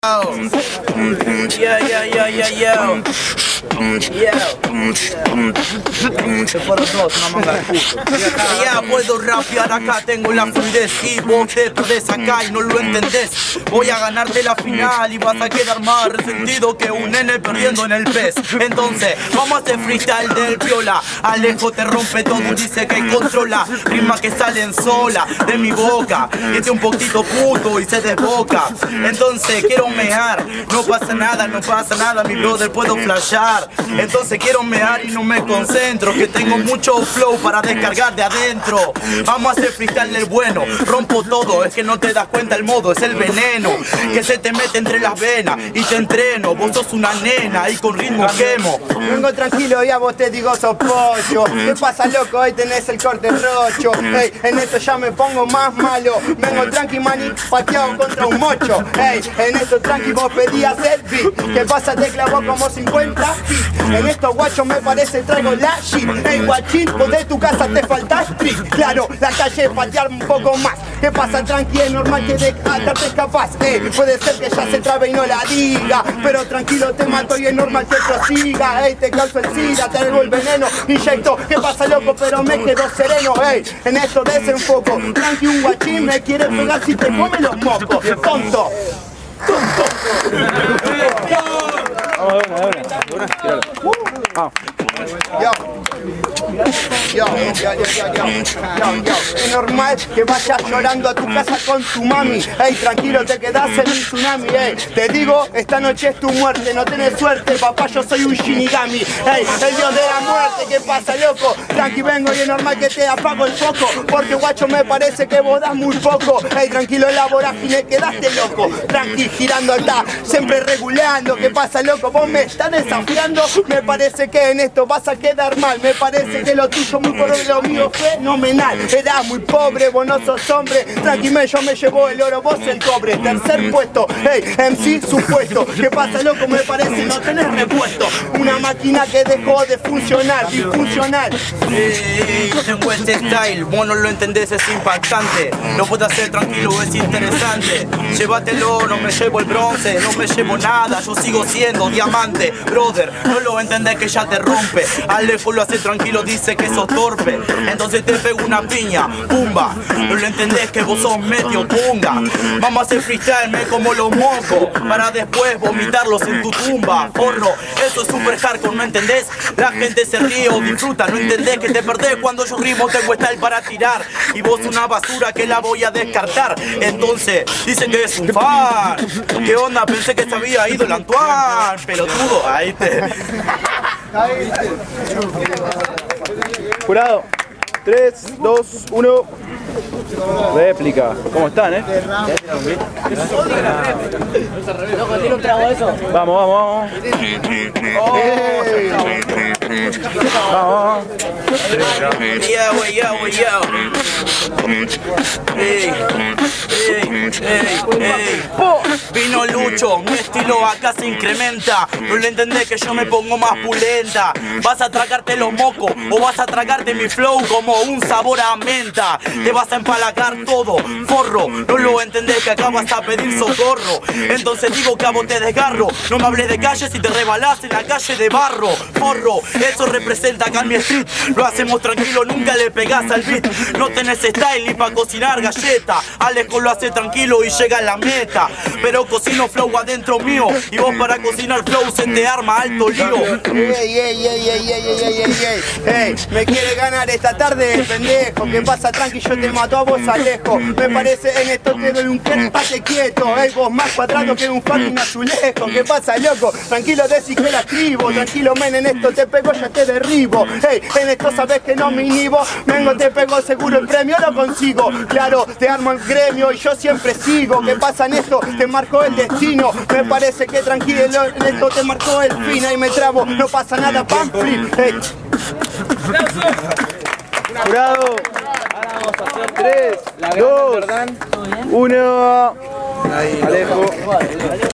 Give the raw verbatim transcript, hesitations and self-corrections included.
Yeah, yeah, yeah, yeah, yeah. Se fueron todos, una manga de puto. Ya puedo rapear acá, tengo la fluidez. Y vos te perdés acá y no lo entendés. Voy a ganarte la final y vas a quedar más resentido que un nene perdiendo en el pez. Entonces, vamos a hacer freestyle del viola. Alejo te rompe todo, dice que controla. Rimas que salen sola de mi boca. Este un poquito puto y se desboca. Entonces, quiero mear. No pasa nada, no pasa nada, mi brother, puedo flashear. Entonces quiero mear y no me concentro, que tengo mucho flow para descargar de adentro. Vamos a hacer freestyle del bueno, rompo todo, es que no te das cuenta el modo, es el veneno que se te mete entre las venas y te entreno. Vos sos una nena y con ritmo quemo. Vengo tranquilo y a vos te digo sos pollo. ¿Qué pasa, loco? Hoy tenés el corte rocho. Ey, en esto ya me pongo más malo. Vengo tranqui, mani, pateado contra un mocho. Ey, en esto tranqui vos pedías el beat. ¿Qué pasa? Te clavó como cincuenta feet. En estos guachos me parece traigo la shit. Ey, guachín, vos de tu casa te falta street. Claro, la calle patear un poco más. ¿Qué pasa? Tranqui, es normal que de atarte capaz. Ey, puede ser que ya se trabe y no la diga, pero tranquilo te mato y es normal que prosiga. Ey, te causo el sida, te hago el veneno, inyecto. ¿Qué pasa, loco? Pero me quedo sereno. Ey, en esto desenfoco. Tranqui, un guachín me quiere pegar si te come los mocos. Tonto. Tonto. Yo. Yo, yo, yo, yo, yo, yo, yo. Es normal que vayas llorando a tu casa con tu mami. Ey, tranquilo, te quedás en un tsunami. Ey, te digo, esta noche es tu muerte. No tenés suerte, papá, yo soy un Shinigami. Ey, el dios de la muerte, ¿qué pasa, loco? Tranqui, vengo y es normal que te apago el foco, porque, guacho, me parece que vos das muy poco. Ey, tranquilo, en la vorágine quedaste loco. Tranqui, girando acá, siempre regulando. ¿Qué pasa, loco? Vos me estás desafiando. Me parece que en esto vas a quedar mal. Me parece que lo tuyo muy por lo mío fenomenal. Eras muy pobre, vos no sos hombre. Tranqui, me, yo me llevo el oro, vos el cobre. Tercer puesto, hey, M C supuesto. ¿Qué pasa, loco? Me parece no tenés repuesto. Una máquina que dejó de funcionar, disfuncional. Hey, tengo este style, vos no lo entendés, es impactante. Lo puedo hacer tranquilo, es interesante. Llévatelo, no me llevo el bronce, no me llevo nada, yo sigo siendo diamante. Brother, no lo entendés que ya te rompe. Alejo lo hace tranquilo, dice que sos torpe. Entonces te pego una piña, pumba. No lo entendés que vos sos medio punga. Vamos a hacer freestyle, me como los mocos, para después vomitarlos en tu tumba. Forro, eso es super hardcore, ¿no entendés? La gente se ríe o disfruta, ¿no entendés? Que te perdés cuando yo rimo, tengo style para tirar. Y vos una basura que la voy a descartar. Entonces, dicen que es un fan. ¿Qué onda? Pensé que se había ido el Antoine. Pelotudo, ahí te... Jurado, tres, dos, uno. Réplica. ¿Cómo están, eh? Loco, tira un trago de eso. Vamos, vamos, vamos. Vamos. Yeah, wey, yo, wey, yo. Ey, ey, ey, ey. Vino Lucho, mi estilo acá se incrementa. No le entendés que yo me pongo más pulenta. Vas a tragarte los mocos o vas a tragarte mi flow como un sabor a menta. Te vas a empalagar todo, forro. No lo entendés que acá vas a pedir socorro. Entonces digo que a vos te desgarro. No me hables de calles y te rebalás en la calle de barro. Forro, eso representa acá en mi street. Lo hacemos tranquilo, nunca le pegás al beat. No tenés style ni pa' cocinar galleta. Alejo lo hace tranquilo y llega a la meta. Pero cocino flow adentro mío. Y vos para cocinar flow se te arma alto lío. Ey, ey, ey, ey, ey, ey, ey, ey, ey. Me quiere ganar esta tarde el pendejo. ¿Qué pasa, tranqui? Yo te mato a vos, Alejo. Me parece en esto te doy un que pase quieto. Ey, vos más cuadrado que un fucking azulejo. ¿Qué pasa, loco? Tranquilo, decís que la escribo. Tranquilo, men, en esto te pego, ya te derribo. Ey, en esto sabes que no me inhibo. Vengo, te pego, seguro el premio lo consigo. Claro, te armo el gremio y yo siempre sigo. ¿Qué pasa en esto? Te marcó el destino. Me parece que tranquilo, en esto te marcó el fin. Ahí me trabo, no pasa nada, pam, flip. Ey. Jurado. tres, dos, uno. Alejo.